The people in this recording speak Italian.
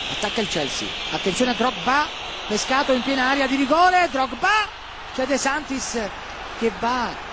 attacca il Chelsea, attenzione a Drogba, pescato in piena area di rigore, Drogba, c'è De Santis che va